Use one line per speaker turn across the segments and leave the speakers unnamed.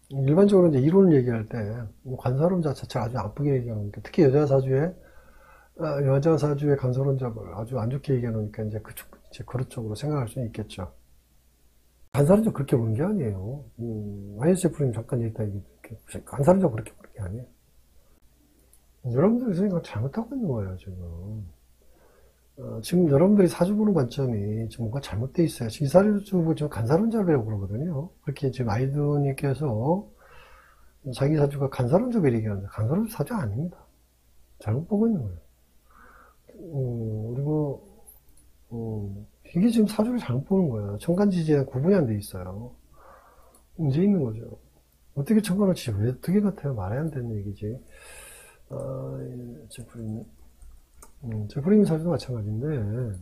일반적으로 이제 이론을 얘기할 때, 관사론자 자체를 아주 나쁘게 얘기하니까, 특히 여자 사주의 관사론자를 아주 안 좋게 얘기하니까, 이제 이제 그런 쪽으로 생각할 수는 있겠죠. 관사론자 그렇게 보는 게 아니에요. ISF님 잠깐 얘기했다, 관사론자 그렇게 보는 게 아니에요. 여러분들이 생각 잘못하고 있는 거예요, 지금. 지금 여러분들이 사주 보는 관점이 지금 뭔가 잘못되어 있어요. 이 사주 지금 간사론자를 배우고 그러거든요. 그렇게 지금 아이드님께서 자기 사주가 간사론자 얘기하는데, 간사론자 사주 아닙니다. 잘못 보고 있는 거예요. 그리고, 이게 지금 사주를 잘못 보는 거예요. 천간지지에 구분이 안 돼 있어요. 문제 있는 거죠. 어떻게 천간을 지지? 왜 어떻게 같아요? 말이 안 되는 얘기지. 제프리님 사주도 마찬가지인데,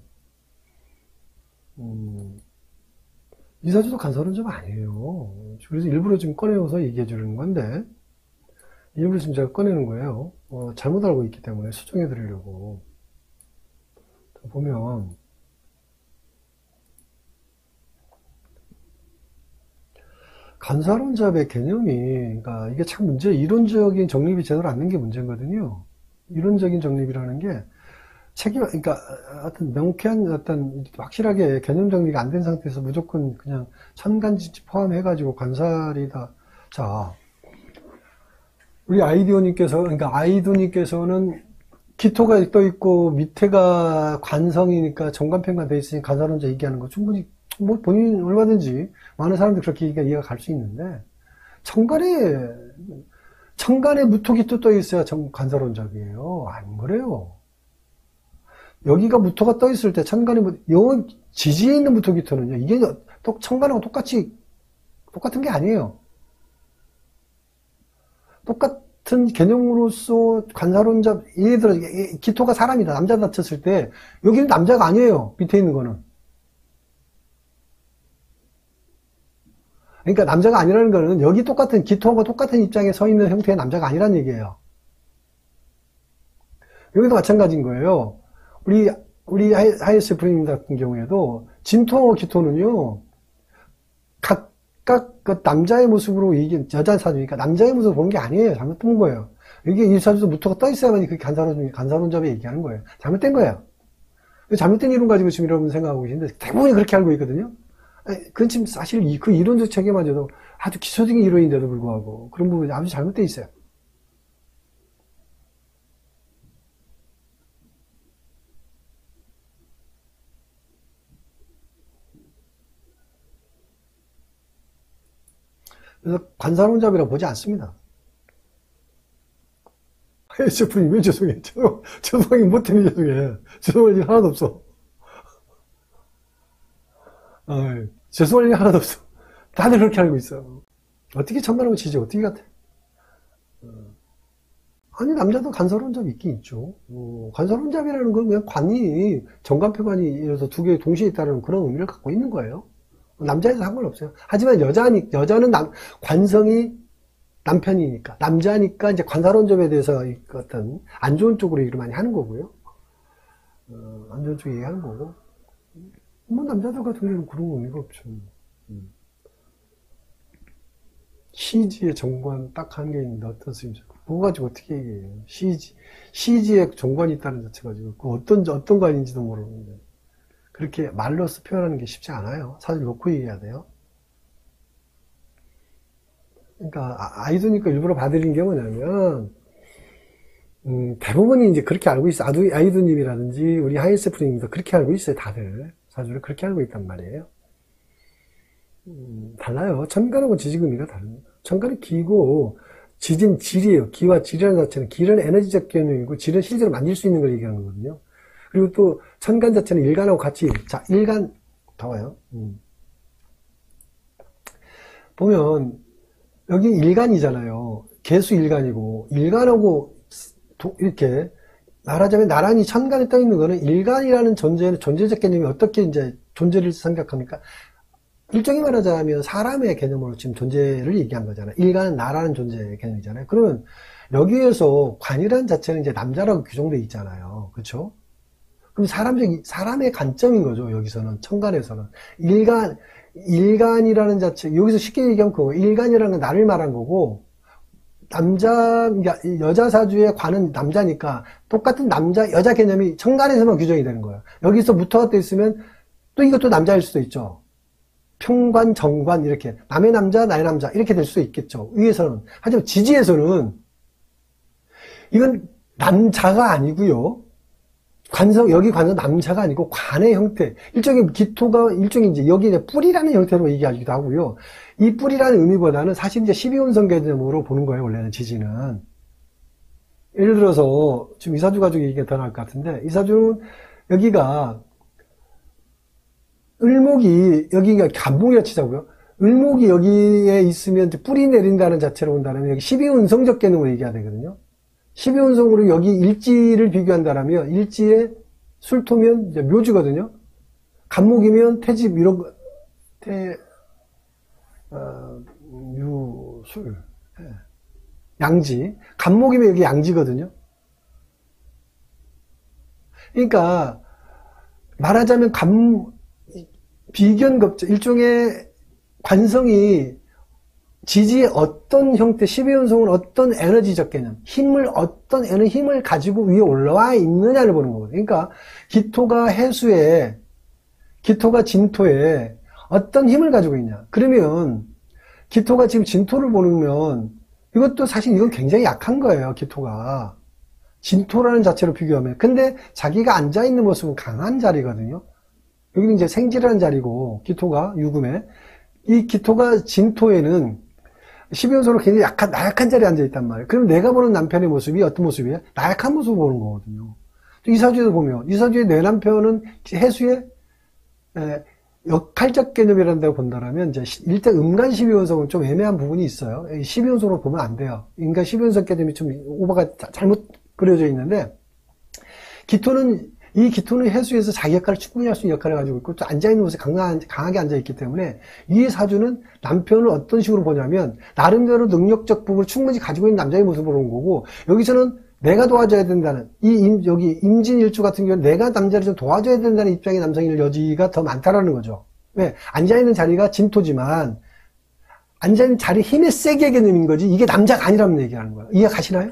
이 사주도 간사론자가 아니에요. 그래서 일부러 지금 꺼내어서 얘기해 주는 건데, 일부러 지금 제가 꺼내는 거예요. 잘못 알고 있기 때문에 수정해 드리려고. 보면, 간사론잡의 개념이, 그러니까 이게 참 이론적인 정립이 제대로 안 된 게 문제거든요. 이론적인 정립이라는 게, 그러니까, 확실하게 개념 정리가 안 된 상태에서 무조건 그냥 천간지지 포함해가지고 관살이다. 자, 우리 아이도님께서는 기토가 떠 있고 밑에가 관성이니까 정관편관 돼 있으니 간사론자 얘기하는 거 충분히, 뭐 본인 얼마든지 많은 사람들이 그렇게 이해가 갈 수 있는데, 천간에 무토기토 떠 있어야 간사론자이에요. 안 그래요. 여기가 무토가 떠 있을 때 지지에 있는 무토기토는요, 이게 천간하고 똑같은 게 아니에요. 똑같은 개념으로서 관사론자, 예를 들어 기토가 사람이다, 남자다 쳤을 때 여기는 남자가 아니에요. 밑에 있는 거는. 그러니까 남자가 아니라는 거는 여기 기토하고 똑같은 입장에 서 있는 형태의 남자가 아니란 얘기예요. 여기도 마찬가지인 거예요. 우리 하이에스 프레임 같은 경우에도 진토, 기토는요, 각각 그 남자의 모습으로, 이게 여자 사주니까 남자의 모습을 보는 게 아니에요. 잘못된 거예요. 여기 이 사주도 무토가 떠 있어야만이 그게 간사론잡에 얘기하는 거예요. 잘못된 거예요. 잘못된 이론 가지고 지금 여러분 생각하고 계시는데 대부분이 그렇게 알고 있거든요. 그건 지금 사실 그 이론적 체계마저도 아주 기초적인 이론인데도 불구하고 그런 부분이 아주 잘못되어 있어요. 그래서 관사론잡이라고 보지 않습니다. 셰프님 왜 죄송해? 죄송하긴 뭐 때문에 죄송해? 죄송할 일 하나도 없어. 죄송할 일 하나도 없어. 다들 그렇게 알고 있어. 어떻게 천간하고 치지? 어떻게 같아? 아니, 남자도 간사론잡이 있긴 있죠. 간사론잡이라는 건 그냥 정관표관이 예를 들어서 두 개 동시에 있다는 그런 의미를 갖고 있는 거예요. 남자에서 상관없어요. 하지만 여자는 관성이 남편이니까, 남자니까 이제 관사론점에 대해서 어떤 안 좋은 쪽으로 얘기를 많이 하는 거고요. 안 좋은 쪽으로 얘기하는 거고. 뭐 남자들 같은 경우는 그런 의미가 없죠. 시지의 정관 딱 한 개 있는데 어떤 쓰임이죠? 그거 가지고 어떻게 얘기해요? 시지에 정관이 있다는 자체 가지고 그 어떤 관인지도 모르는데 그렇게 말로써 표현하는 게 쉽지 않아요. 사실 놓고 얘기해야 돼요. 그러니까 아이도니까 일부러 봐드린 게 뭐냐면 대부분이 이제 그렇게 알고 있어. 아이도님이라든지 우리 하이세프님도 그렇게 알고 있어요. 다들 사주를 그렇게 알고 있단 말이에요. 달라요. 천간하고 지지금이가 다릅니다. 천간은 기고 지진 질이에요. 기와 질이라는 자체는 기는 에너지적 개념이고 질은 실제로 만질 수 있는 걸 얘기하는 거거든요. 그리고 또 천간 자체는 일간하고 같이 일간 봐봐요. 보면 여기 일간이잖아요. 개수 일간이고 일간하고 이렇게 말하자면 나란히 천간에 떠 있는 거는 일간이라는 존재적 개념이 어떻게 이제 존재를 생각합니까? 일종의 말하자면 사람의 개념으로 지금 존재를 얘기한 거잖아요. 일간은 나라는 존재의 개념이잖아요. 그러면 여기에서 관이라는 자체는 이제 남자라고 규정되어 있잖아요. 그렇죠? 그럼 사람의 관점인 거죠. 여기서는 천간에서는 일간이라는 자체, 여기서 쉽게 얘기하면 그거, 일간이라는 건 나를 말한 거고, 그러니까 여자 사주의 관은 남자니까 똑같은 남자, 여자 개념이 천간에서만 규정이 되는 거예요. 여기서 무토가 또 있으면 또 이것도 남자일 수도 있죠. 평관, 정관 이렇게 남의 남자, 나의 남자 이렇게 될 수도 있겠죠. 위에서는. 하지만 지지에서는 이건 남자가 아니고요. 여기 관성 남자가 아니고 관의 형태. 일종의 기토가 일종의 이제 여기 이제 뿌리라는 형태로 얘기하기도 하고요. 이 뿌리라는 의미보다는 사실 이제 12운성 개념으로 보는 거예요. 원래는 지지는. 예를 들어서 지금 이사주 가지고 얘기가 더 나을 것 같은데 이사주는 여기가 을목이 여기가 간목이라 치자고요. 을목이 여기에 있으면 이제 뿌리 내린다는 자체로 온다면 여기 12운성적 개념으로 얘기해야 되거든요. 12운성으로 여기 일지를 비교한다라면 일지에 술토면 이제 묘지거든요. 간목이면 태집 이런 거, 술, 양지. 간목이면 여기 양지거든요. 그러니까 말하자면 비견겁죠. 일종의 관성이 지지의 어떤 형태, 12운성은 어떤 에너지적 개념, 어떤 힘을 가지고 위에 올라와 있느냐를 보는 거거든요. 그러니까 기토가 해수에, 기토가 진토에 어떤 힘을 가지고 있냐. 그러면 기토가 지금 진토를 보면 이것도 사실 이건 굉장히 약한 거예요. 기토가. 진토라는 자체로 비교하면. 근데 자기가 앉아있는 모습은 강한 자리거든요. 여기는 이제 생지라는 자리고 기토가 유금에 이 기토가 진토에는 12운성으로 굉장히 나약한 자리에 앉아있단 말이에요. 그럼 내가 보는 남편의 모습이 어떤 모습이에요? 나약한 모습을 보는 거거든요. 또 이사주에도 보면, 이사주의 내 남편은 해수의 역할적 개념이란다고 본다면, 이제 일단 음간 12운성은 좀 애매한 부분이 있어요. 12운성으로 보면 안 돼요. 인간 12운성 개념이 좀 오버가 잘못 그려져 있는데, 이 기토는 해수에서 자기 역할을 충분히 할 수 있는 역할을 가지고 있고 또 앉아있는 곳에 강하게 앉아있기 때문에 이 사주는 남편을 어떤 식으로 보냐면 나름대로 능력적 부분을 충분히 가지고 있는 남자의 모습으로 온 거고 여기서는 내가 도와줘야 된다는 여기 임진일주 같은 경우는 내가 남자를 좀 도와줘야 된다는 입장의 남성일 여지가 더 많다라는 거죠. 왜? 앉아있는 자리가 진토지만 앉아있는 자리 힘의 세게 개념인 거지 이게 남자가 아니라는 얘기를 하는 거예요. 이해 가시나요?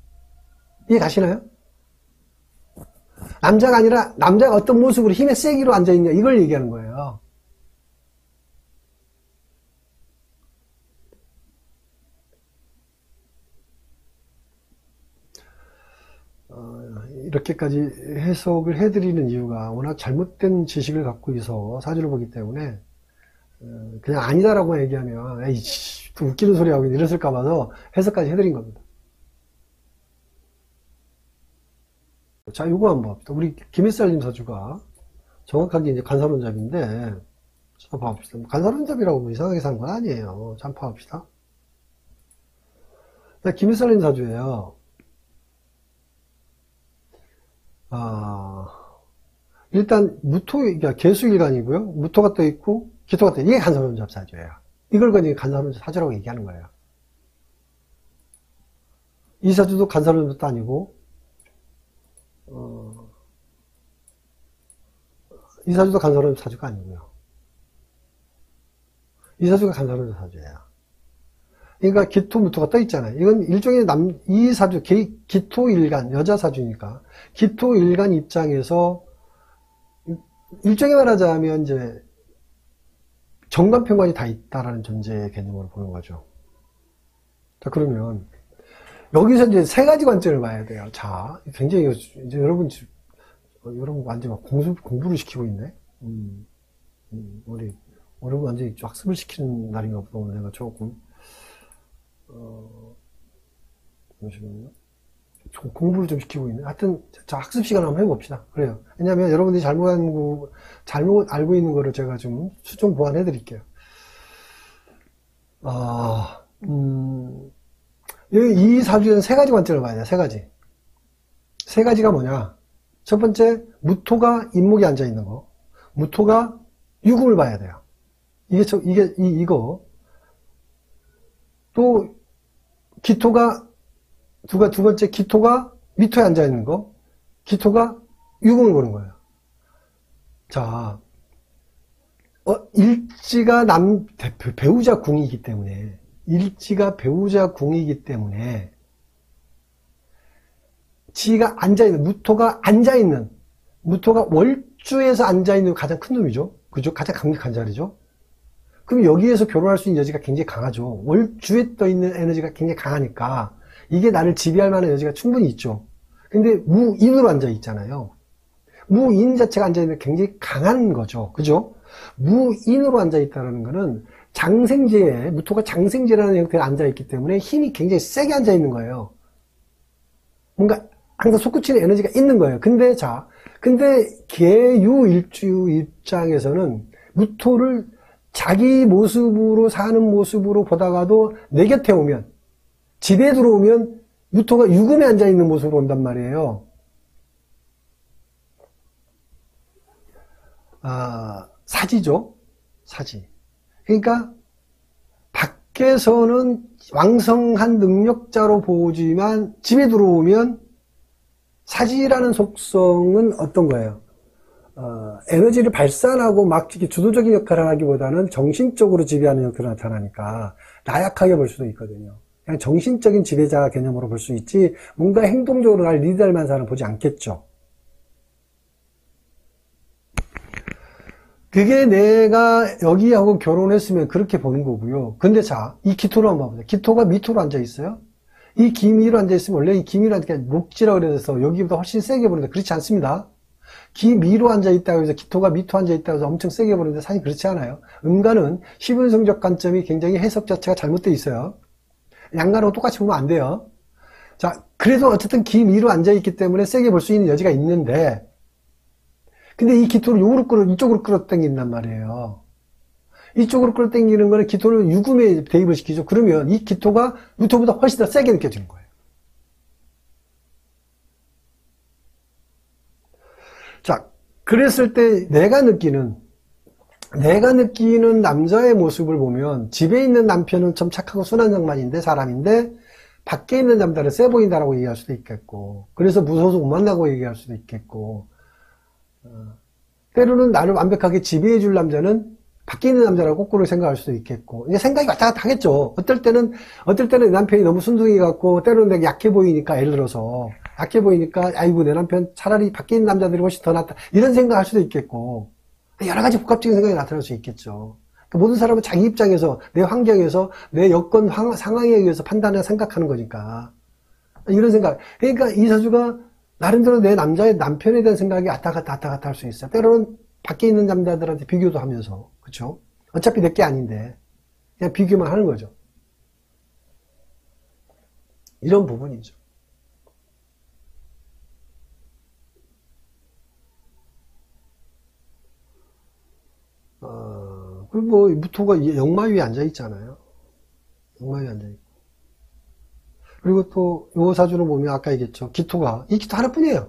남자가 아니라 남자가 어떤 모습으로 힘의 세기로 앉아있냐 이걸 얘기하는 거예요. 이렇게까지 해석을 해드리는 이유가 워낙 잘못된 지식을 갖고 있어 사주를 보기 때문에 그냥 아니다라고 얘기하면 에이씨 또 웃기는 소리 하고 이랬을까 봐서 해석까지 해드린 겁니다. 자, 요거 한번 봅시다. 우리 김햇살님 사주가 정확하게 이제 간사론잡인데, 자, 봐봅시다. 간사론잡이라고 뭐 이상하게 산 건 아니에요. 자, 봐봅시다. 김햇살님 사주예요. 일단 그러니까 개수일간이고요. 무토가 떠 있고 기토가 떠 있고 이게 간사론잡 사주예요. 이걸 가지고 간사론잡 사주라고 얘기하는 거예요. 이 사주도 간사론잡도 아니고 이 사주도 간사론잡 사주가 아니고요. 이 사주가 간사론잡 사주예요. 그러니까 기토 무토가 떠 있잖아요. 이건 일종의 이 사주 기토 일간 여자 사주니까 기토 일간 입장에서 일종의 말하자면 이제 정관평관이 다 있다라는 존재의 개념으로 보는 거죠. 자, 여기서 이제 세 가지 관점을 봐야 돼요. 자, 굉장히 이제 여러분 완전 막 공부를 시키고 있네. 여러분 완전히 학습을 시키는 날인가 보다. 오늘 내가 조금 잠시만요. 공부를 좀 시키고 있네. 하여튼 자, 학습 시간 한번 해봅시다. 그래요. 왜냐하면 여러분들이 잘못 알고 있는 거를 제가 좀 수정 보완해 드릴게요. 이 사주에는 세 가지 관점을 봐야 돼요. 세 가지. 세 가지가 뭐냐? 첫 번째, 무토가 인목이 앉아 있는 거. 무토가 유금을 봐야 돼요. 이거. 또, 기토가, 두 번째, 기토가 미토에 앉아 있는 거. 기토가 유금을 보는 거예요. 자, 일지가 배우자 궁이기 때문에, 일지가 배우자 궁이기 때문에, 지가 앉아있는, 무토가 월주에서 앉아있는 가장 큰 놈이죠. 그죠? 가장 강력한 자리죠. 그럼 여기에서 결혼할 수 있는 여지가 굉장히 강하죠. 월주에 떠있는 에너지가 굉장히 강하니까, 이게 나를 지배할 만한 여지가 충분히 있죠. 근데 무인으로 앉아있잖아요. 무인 자체가 앉아있는 게 굉장히 강한 거죠. 그죠? 무인으로 앉아있다는 거는 장생지에, 무토가 장생지라는 형태로 앉아있기 때문에 힘이 굉장히 세게 앉아있는 거예요. 뭔가 항상 솟구치는 에너지가 있는 거예요. 근데 개유 일주 입장에서는 무토를 자기 모습으로 사는 모습으로 보다가도 내 곁에 오면, 집에 들어오면 무토가 유금에 앉아있는 모습으로 온단 말이에요. 사지죠. 사지. 그러니까 밖에서는 왕성한 능력자로 보지만 집에 들어오면 사지라는 속성은 어떤 거예요? 에너지를 발산하고 막 주도적인 역할을 하기보다는 정신적으로 지배하는 역할을 나타나니까 나약하게 볼 수도 있거든요. 그냥 정신적인 지배자 개념으로 볼 수 있지 뭔가 행동적으로 날 리드할 만한 사람은 보지 않겠죠. 그게 내가 여기하고 결혼했으면 그렇게 보는 거고요. 근데 이 기토를 한번 봐보세요. 기토가 미토로 앉아있어요. 이 기미로 앉아있으면 원래 이 기미로 앉아있으면 목지라고 그래서 여기보다 훨씬 세게 보는데 그렇지 않습니다. 기미로 앉아있다고 해서 기토가 미토 앉아있다고 해서 엄청 세게 보는데 사실 그렇지 않아요. 음간은 시분성적 관점이 굉장히 해석 자체가 잘못되어 있어요. 양간하고 똑같이 보면 안 돼요. 그래도 어쨌든 기미로 앉아있기 때문에 세게 볼 수 있는 여지가 있는데 근데 이 기토를 이쪽으로 끌어당긴단 말이에요. 이쪽으로 끌어당기는 거는 기토를 유금에 대입을 시키죠. 그러면 이 기토가 무토보다 훨씬 더 세게 느껴지는 거예요. 그랬을 때 내가 느끼는 남자의 모습을 보면 집에 있는 남편은 좀 착하고 순한 장만인데 사람인데 밖에 있는 남자는 세 보인다라고 얘기할 수도 있겠고 그래서 무서워서 못 만나고 얘기할 수도 있겠고 때로는 나를 완벽하게 지배해 줄 남자는 밖에 있는 남자라고 거꾸로 생각할 수도 있겠고 이제 생각이 왔다 갔다 하겠죠. 어떨 때는 내 남편이 너무 순둥이 같고 때로는 내가 약해 보이니까 예를 들어서 약해 보이니까 아이고 내 남편 차라리 밖에 있는 남자들이 훨씬 더 낫다 이런 생각할 수도 있겠고 여러 가지 복합적인 생각이 나타날 수 있겠죠. 그러니까 모든 사람은 자기 입장에서 내 환경에서 내 여건 상황에 의해서 판단을 생각하는 거니까 이런 생각. 그러니까 이 사주가 나름대로 내 남편에 대한 생각이 왔다 갔다 할 수 있어요. 때로는 밖에 있는 남자들한테 비교도 하면서 그렇죠? 어차피 내 게 아닌데 그냥 비교만 하는 거죠. 이런 부분이죠. 그리고 무토가 역마 위에 앉아 있잖아요. 역마 위에 앉아 있고. 그리고 또 요 사주를 보면 아까 얘기했죠. 이 기토 하나뿐이에요.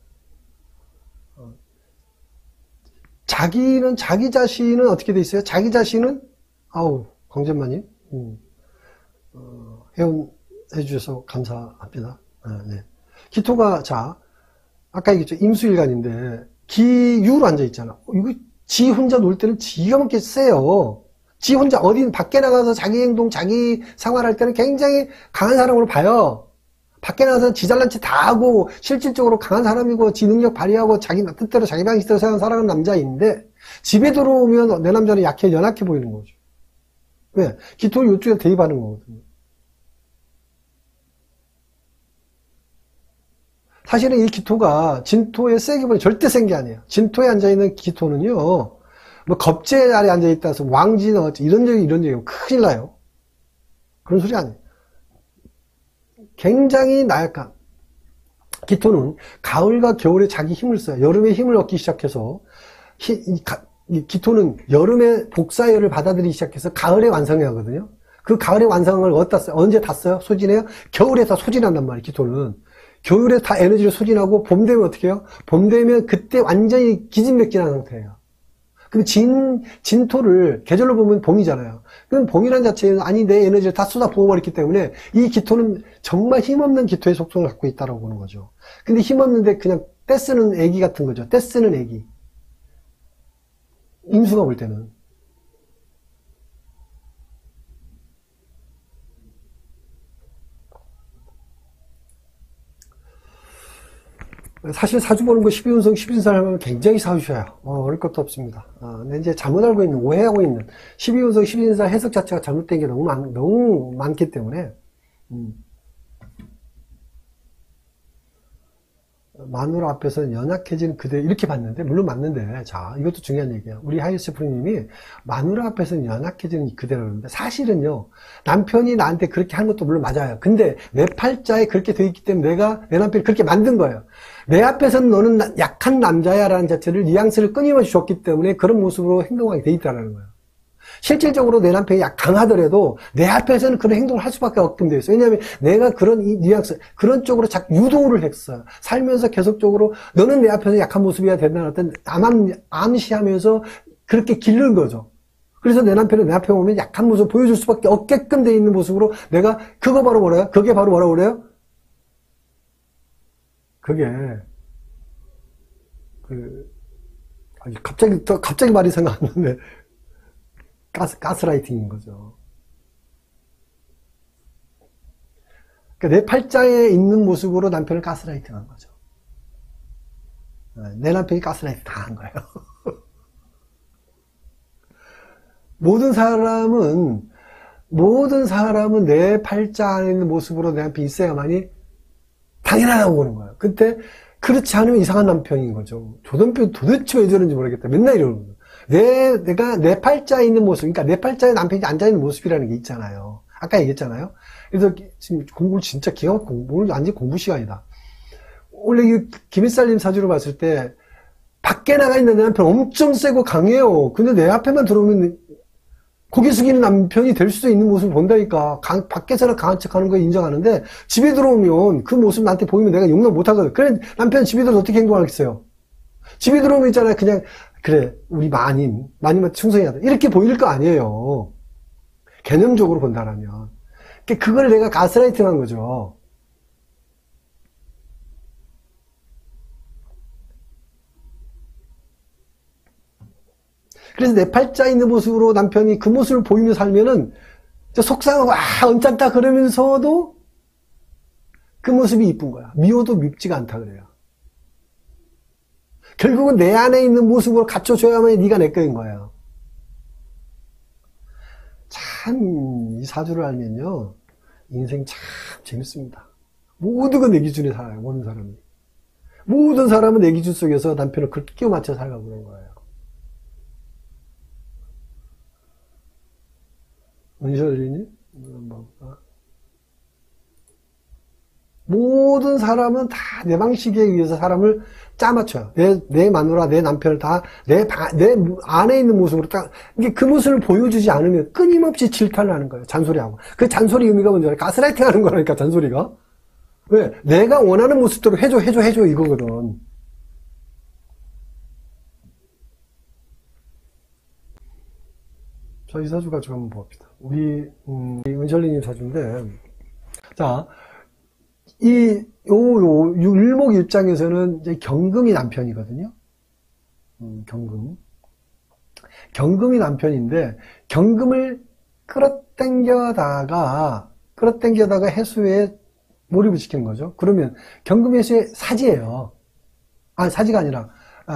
자기 자신은 어떻게 돼 있어요? 자기 자신은 광전마님 회원해 주셔서 감사합니다. 네. 기토가 아까 얘기했죠. 임수일간인데 기유로 앉아 있잖아. 이거 지 혼자 놀 때는 지가 먹게 세요. 지 혼자 어디 밖에 나가서 자기 행동, 자기 생활할 때는 굉장히 강한 사람으로 봐요. 밖에 나가서 지 잘난 체 다 하고 실질적으로 강한 사람이고 지 능력 발휘하고 자기 뜻대로 자기 방식대로 살아가는 남자인데 집에 들어오면 내 남자는 연약해 보이는 거죠. 왜? 기토를 이쪽에 대입하는 거거든요. 사실은 이 기토가 진토에 세게 보면 절대 센 게 아니에요. 진토에 앉아있는 기토는요, 뭐 겁제 아래 앉아있다 해서 왕진 이런 얘기 큰일 나요. 그런 소리 아니에요. 굉장히 나약한 기토는 가을과 겨울에 자기 힘을 써요. 여름에 힘을 얻기 시작해서 기토는 여름에 복사열을 받아들이기 시작해서 가을에 완성해야 하거든요. 그 가을에 완성을 어디다 써요? 언제 다 써요? 소진해요? 겨울에 다 소진한단 말이에요. 기토는 겨울에 다 에너지를 소진하고 봄 되면 어떻게 해요? 봄 되면 그때 완전히 기진맥진한 상태예요. 그럼 진토를 계절로 보면 봄이잖아요. 그럼 봄이라는 자체는 내 에너지를 다 쏟아 부어버렸기 때문에 이 기토는 정말 힘없는 기토의 속성을 갖고 있다고 보는 거죠. 근데 힘없는데 그냥 떼쓰는 애기 같은 거죠. 떼쓰는 애기. 임수가 볼 때는. 사실 사주 보는 거 12운성 12신살 하면 굉장히 사주셔요. 어려울 것도 없습니다. 근데 이제 잘못 알고 있는, 오해하고 있는 12운성 12신살 해석 자체가 잘못된 게 너무 많기 때문에, 마누라 앞에서는 연약해지는 그대 이렇게 봤는데, 물론 맞는데, 자, 이것도 중요한 얘기예요. 우리 하이스 프로님이 마누라 앞에서는 연약해지는 그대로는데, 사실은요, 남편이 나한테 그렇게 하는 것도 물론 맞아요. 근데 내 팔자에 그렇게 돼 있기 때문에 내가 내 남편이 그렇게 만든 거예요. 내 앞에서는 너는 약한 남자야 라는 자체를 뉘앙스를 끊임없이 줬기 때문에 그런 모습으로 행동하게 돼 있다는 거예요. 실질적으로 내 남편이 강하더라도 내 앞에서는 그런 행동을 할 수밖에 없게 되어 있어요. 왜냐하면 내가 그런 뉘앙스, 그런 쪽으로 자꾸 유도를 했어요. 살면서 계속적으로 너는 내 앞에서 약한 모습이어야 된다는 어떤 암시하면서 그렇게 기르는 거죠. 그래서 내 남편은 내 앞에 오면 약한 모습을 보여줄 수밖에 없게끔 되어 있는 모습으로 내가 그거 바로 뭐래요? 그게 바로 뭐라고 그래요? 그게 갑자기 말이 생각 안 나는데 가스라이팅인 거죠. 그러니까 내 팔자에 있는 모습으로 남편을 가스라이팅 한 거죠. 내 남편이 가스라이팅 다 한 거예요. 모든 사람은 내 팔자 안에 있는 모습으로 내 남편이 있어야만이 당연하다고 보는 거예요. 근데 그렇지 않으면 이상한 남편인 거죠. 저 남편 도대체 왜 저런지 모르겠다. 맨날 이러는 거예요. 내가 내 팔자에 있는 모습, 그러니까 내 팔자에 남편이 앉아있는 모습이라는 게 있잖아요. 아까 얘기했잖아요. 그래서 지금 공부를 진짜 기가 막히고, 오늘 완전 공부 시간이다. 원래 이 김햇살님 사주를 봤을 때, 밖에 나가 있는 내 남편 엄청 세고 강해요. 근데 내 앞에만 들어오면 고개 숙이는 남편이 될 수도 있는 모습을 본다니까. 밖에서는 강한 척 하는 거 인정하는데, 집에 들어오면 그 모습 나한테 보이면 내가 용납 못 하거든. 그래, 남편 집에 들어서 어떻게 행동하겠어요? 집에 들어오면 있잖아요. 그냥, 그래, 우리 마님한테 충성해야 돼. 이렇게 보일 거 아니에요. 개념적으로 본다라면. 그걸 내가 가스라이팅 한 거죠. 그래서 내 팔자에 있는 모습으로 남편이 그 모습을 보이며 살면은 속상하고 언짢다 그러면서도 그 모습이 이쁜 거야. 미워도 밉지가 않다 그래요. 결국은 내 안에 있는 모습으로 갖춰줘야만 네가 내 거인 거예요. 참 이 사주를 알면요 인생 참 재밌습니다. 모두가 내 기준에 살아요. 모든 사람이. 모든 사람은 내 기준 속에서 남편을 그렇게 끼워 맞춰 살아가고 그런 거예요. 은철이니? 모든 사람은 다 내 방식에 의해서 사람을 짜맞춰요. 내 마누라, 내 남편을 다 내 안에 있는 모습으로 딱, 그 모습을 보여주지 않으면 끊임없이 질타를 하는 거예요. 잔소리하고. 그 잔소리 의미가 뭔지 알아요? 가스라이팅 하는 거라니까, 잔소리가. 왜? 내가 원하는 모습대로 해줘, 이거거든. 자, 이 사주 가지고 한번 봅시다. 우리, 은철리님 사주인데, 자, 율목 입장에서는 이제 경금이 남편이거든요. 경금이 남편인데, 경금을 끌어당겨다가 해수에 몰입을 시키는 거죠. 그러면 경금 해수의 사지예요. 사지가 아니라,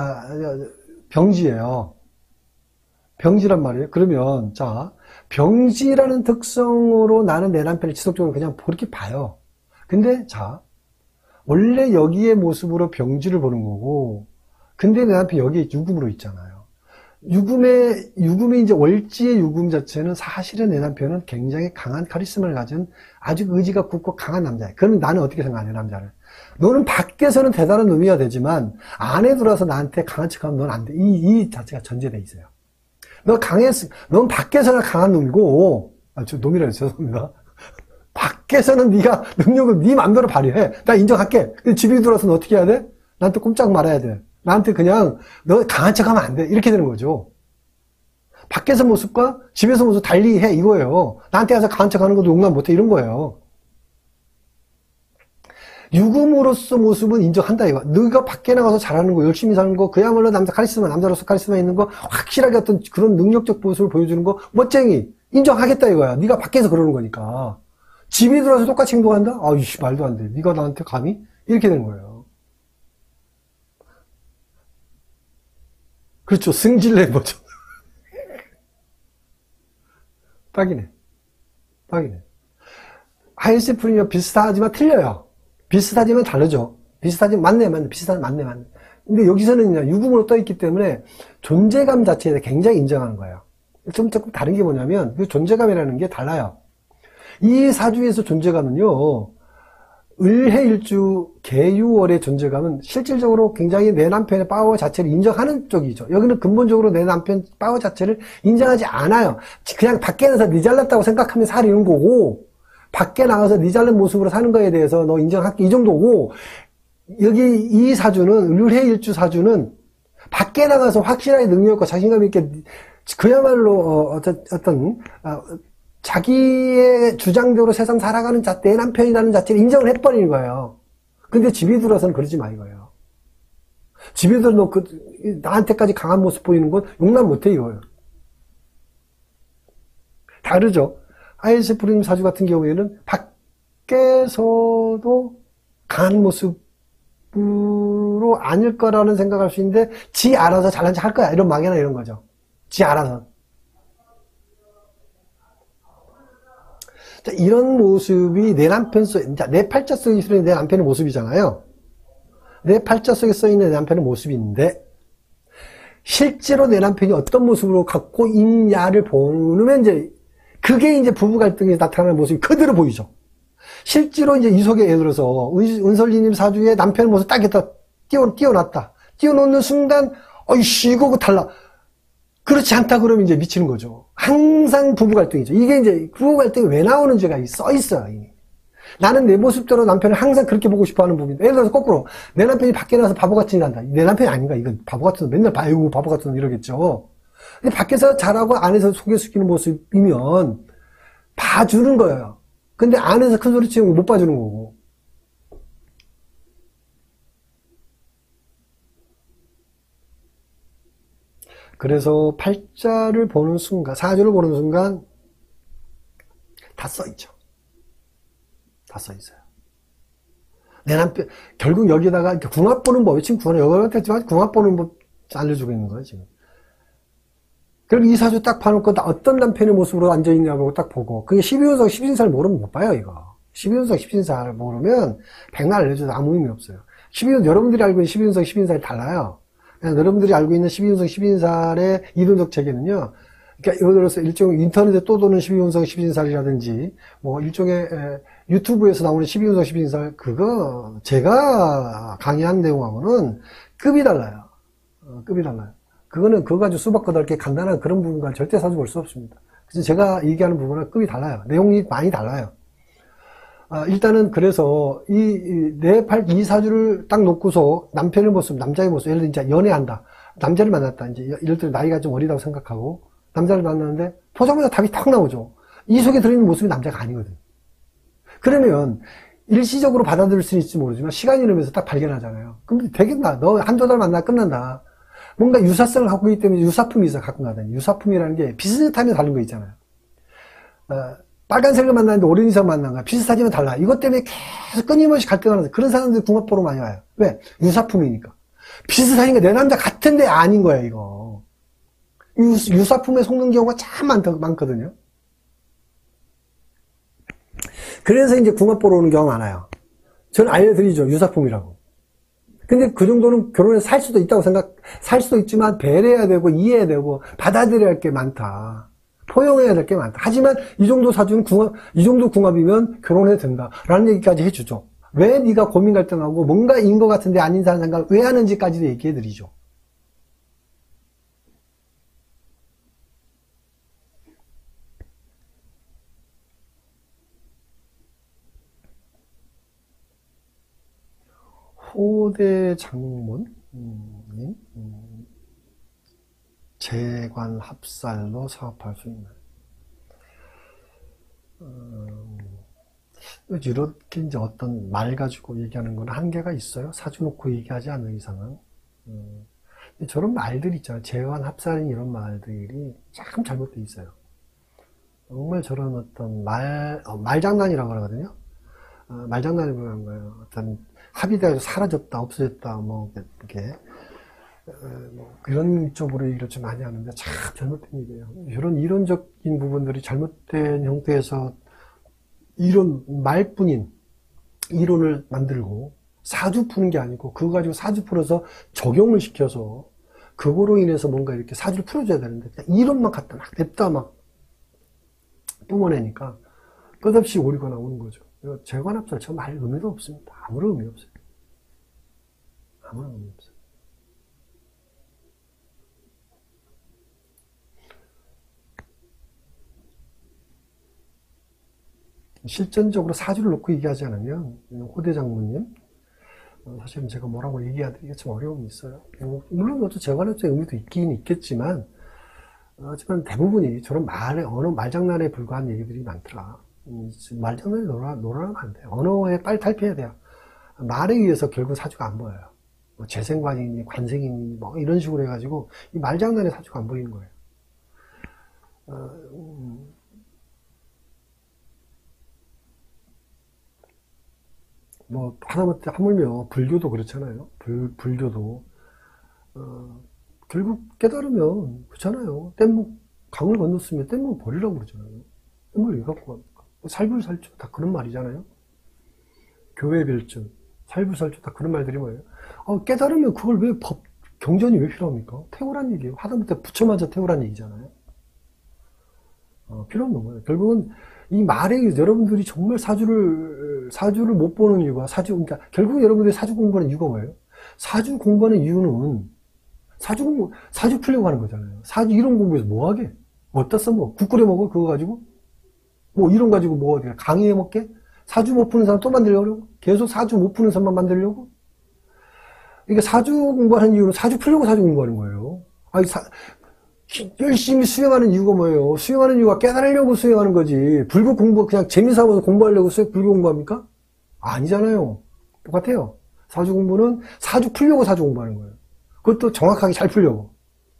병지예요. 병지란 말이에요. 그러면, 자, 병지라는 특성으로 나는 내 남편을 지속적으로 그냥 그렇게 봐요. 근데, 자, 원래 여기의 모습으로 병지를 보는 거고, 근데 내 남편 여기 유금으로 있잖아요. 유금의 이제 월지의 유금 자체는 사실은 내 남편은 굉장히 강한 카리스마를 가진 아주 의지가 굳고 강한 남자예요. 그러면 나는 어떻게 생각하냐, 남자를. 너는 밖에서는 대단한 놈이어야 되지만, 안에 들어와서 나한테 강한 척 하면 넌 안 돼. 이 자체가 전제되어 있어요. 넌 밖에서는 강한 놈이고, 놈이라서 죄송합니다. 밖에서는 네가 능력을 네 맘대로 발휘해. 나 인정할게. 근데 집에 들어와서는 어떻게 해야 돼? 나한테 꼼짝 말아야 돼. 나한테 그냥 너 강한 척 하면 안 돼. 이렇게 되는 거죠. 밖에서 모습과 집에서 모습 달리 해 이거예요. 나한테 와서 강한 척 하는 것도 용납 못 해 이런 거예요. 유금으로서 모습은 인정한다 이거. 너가 밖에 나가서 잘하는 거, 열심히 사는 거, 그야말로 남자로서 카리스마 있는 거, 확실하게 어떤 그런 능력적 모습을 보여주는 거, 멋쟁이 인정하겠다 이거야. 네가 밖에서 그러는 거니까. 집에 들어와서 똑같이 행동한다? 이씨 말도 안 돼. 네가 나한테 감히? 이렇게 되는 거예요. 그렇죠. 승질내 뭐죠. 딱이네. 딱이네. ISFP는요, 비슷하지만 틀려요. 비슷하지만 다르죠. 비슷하지만, 맞네. 비슷하지만 맞네. 근데 여기서는 유금으로 떠있기 때문에 존재감 자체에 대해 굉장히 인정하는 거예요. 좀 조금 다른 게 뭐냐면, 그 존재감이라는 게 달라요. 이 사주에서 존재감은요, 을해일주 개유월의 존재감은 실질적으로 굉장히 내 남편의 파워 자체를 인정하는 쪽이죠. 여기는 근본적으로 내 남편 파워 자체를 인정하지 않아요. 그냥 밖에 나가서 니 잘났다고 생각하면 사는 거고, 밖에 나가서 니 잘난 모습으로 사는 거에 대해서 너 인정할게 이 정도고, 여기 이 사주는, 을해일주 사주는 밖에 나가서 확실하게 능력과 자신감 있게 그야말로 자기의 주장대로 세상 살아가는 내 남편이라는 자체를 인정을 해버리는 거예요. 근데 집에 들어서는 그러지 마 이거예요. 집에 들어 너 나한테까지 강한 모습 보이는 건 용납 못해 이거예요. 다르죠. ISFP 사주 같은 경우에는 밖에서도 강한 모습으로 아닐 거라는 생각할 수 있는데 지 알아서 잘난 척 할 거야 이런 막연한 이런 거죠. 지 알아서. 자, 이런 모습이 내 남편 내 팔자 속에 있는 내 남편의 모습이잖아요. 내 팔자 속에 써있는 내 남편의 모습이 있는데 실제로 내 남편이 어떤 모습으로 갖고 있냐를 보면 이제 그게 이제 부부 갈등에 나타나는 모습이 그대로 보이죠. 실제로 이제 이 속에 예를 들어서 은설리님 사주에 남편의 모습 딱 이렇게 띄워놨다. 띄워놓는 순간 어이씨 이거 달라. 그렇지 않다 그러면 이제 미치는 거죠. 항상 부부 갈등이죠. 이게 이제 부부 갈등이 왜 나오는지가 써 있어요. 이미. 나는 내 모습대로 남편을 항상 그렇게 보고 싶어 하는 부분인데 예를 들어서 거꾸로 내 남편이 밖에 나가서 바보같이 일한다. 내 남편이 아닌가? 이건 바보같은 놈 맨날 아이고 바보같은 놈 이러겠죠. 근데 밖에서 잘하고 안에서 속여 숙이는 모습이면 봐주는 거예요. 근데 안에서 큰 소리 치면 못 봐주는 거고. 그래서 팔자를 보는 순간, 사주를 보는 순간 다 써있죠. 다 써있어요. 내 남편, 결국 여기다가 궁합 보는 법이 지금 여러분한테 궁합 보는 법 알려주고 있는 거예요, 지금. 결국 이 사주 딱 봐놓고 어떤 남편의 모습으로 앉아있냐고 딱 보고, 그게 12운석 10인사를 모르면 못 봐요, 이거. 12운석 10인사를 모르면 백날 알려줘도 아무 의미 없어요. 여러분들이 알고 있는 12운석 10인사를 달라요. 여러분들이 알고 있는 12운석 10인살의 이론적 체계는요, 그러니까 예를 들어서 일종의 인터넷에 또 도는 12운석 10인살이라든지, 뭐 일종의 유튜브에서 나오는 12운석 10인살, 그거 제가 강의한 내용하고는 급이 달라요. 급이 달라요. 그거 가지고 수박보다 이렇게 간단한 그런 부분과 절대 사주 볼 수 없습니다. 그래서 제가 얘기하는 부분은 급이 달라요. 내용이 많이 달라요. 일단은 그래서 이 사주를 딱 놓고서 남편의 모습, 남자의 모습, 예를 들어 이제 연애한다. 남자를 만났다. 이제 예를 들어 나이가 좀 어리다고 생각하고 남자를 만났는데 보자마자 답이 탁 나오죠. 이 속에 들어있는 모습이 남자가 아니거든. 그러면 일시적으로 받아들일 수는 있을지 모르지만 시간이 흐르면서 딱 발견하잖아요. 그럼 되겠나? 너 한두 달 만나 끝난다. 뭔가 유사성을 갖고 있기 때문에 유사품이 있어 갖고 가다니. 유사품이라는 게 비슷하면 다른 거 있잖아요. 빨간색을 만났는데 오렌지색 만난 거야. 비슷하지만 달라. 이것 때문에 계속 끊임없이 갈등하는 그런 사람들이 궁합보러 많이 와요. 왜? 유사품이니까. 비슷하니까 내 남자 같은데 아닌 거야, 이거. 유사품에 속는 경우가 참 많거든요. 그래서 이제 궁합보러 오는 경우가 많아요. 저는 알려드리죠. 유사품이라고. 근데 그 정도는 결혼해서 살 수도 있다고 살 수도 있지만 배려해야 되고 이해해야 되고 받아들여야 할 게 많다. 포용해야 될 게 많다. 하지만 이 정도 사주는 이 정도 궁합이면 결혼해도 된다. 라는 얘기까지 해주죠. 왜 네가 고민 갈등하고 뭔가 인 것 같은데 아닌 사람 생각을 왜 하는지까지도 얘기해 드리죠. 호대 장모님, 재관 합살로 사업할 수 있는. 이렇게 이제 어떤 말 가지고 얘기하는 건 한계가 있어요. 사주 놓고 얘기하지 않는 이상은. 저런 말들 있잖아요. 재관 합살인 이런 말들이 참 잘못되어 있어요. 정말 저런 어떤 말장난이라고 하거든요. 말장난이라고 하는 거예요. 어떤 합의돼서 사라졌다, 없어졌다, 뭐, 이렇게. 그런 쪽으로 얘기를 좀 많이 하는데 참 잘못된 얘기예요. 이런 이론적인 부분들이 잘못된 형태에서 이론 말뿐인 이론을 만들고 사주 푸는 게 아니고 그거 가지고 사주 풀어서 적용을 시켜서 그거로 인해서 뭔가 이렇게 사주를 풀어줘야 되는데 이론만 갖다 막 냅다 막 뿜어내니까 끝없이 오류가 나오는 거죠. 재관합설 저 말 의미도 없습니다. 아무런 의미 없어요. 아무런 의미 없어요. 실전적으로 사주를 놓고 얘기하지 않으면 호대 장모님 사실은 제가 뭐라고 얘기하기가 좀 어려움이 있어요. 물론 그것도 재관합적인 의미도 있긴 있겠지만 하지만 대부분이 저런 언어 말장난에 불과한 얘기들이 많더라. 말장난에 놀아나면 안 돼요. 언어에 빨리 탈피해야 돼요. 말에 의해서 결국 사주가 안 보여요. 뭐 재생관이니 관생이니 뭐 이런 식으로 해가지고 이 말장난에 사주가 안 보이는 거예요. 뭐 하다못해 하물며 불교도 그렇잖아요. 불교도 결국 깨달으면 그렇잖아요. 강을 건넜으면 뗏목 버리라고 그러잖아요. 뗏목을 왜 갖고 갑니까? 살불살주 다 그런 말이잖아요. 교회 별점 살불살주 다 그런 말들이 뭐예요? 깨달으면 그걸 왜 경전이 왜 필요합니까? 태우란 얘기예요. 하다못해 부처마저 태우란 얘기잖아요. 필요 없는 거예요. 결국은 이 말에 의해서 여러분들이 정말 사주를 못 보는 이유가 그러니까 결국 여러분들이 사주 공부하는 이유가 뭐예요? 사주 공부하는 이유는 사주 풀려고 하는 거잖아요. 사주 이론 공부해서 뭐 하게? 어디다 써먹어? 국 끓여 먹어? 그거 가지고? 뭐 이론 가지고 뭐 강의해 먹게? 사주 못 푸는 사람 또 만들려고? 계속 사주 못 푸는 사람만 만들려고? 그러니까 사주 공부하는 이유는 사주 풀려고 사주 공부하는 거예요. 열심히 수행하는 이유가 뭐예요? 수행하는 이유가 깨달으려고 수행하는 거지. 불교 공부, 그냥 재미삼아서 공부하려고 불교 공부합니까? 아니잖아요. 똑같아요. 사주 공부는 사주 풀려고 사주 공부하는 거예요. 그것도 정확하게 잘 풀려고.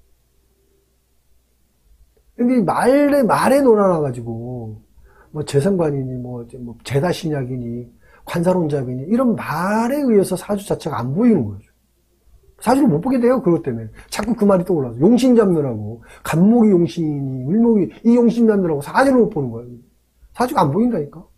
근데 말에 놀아나가지고, 뭐 재생관이니, 뭐 제다신약이니, 관사론잡이니, 이런 말에 의해서 사주 자체가 안 보이는 거죠. 사주를 못 보게 돼요, 그것 때문에. 자꾸 그 말이 떠올라서. 용신 잡느라고. 간목이 용신이니, 을목이 이 용신 잡느라고 사주를 못 보는 거예요. 사주가 안 보인다니까.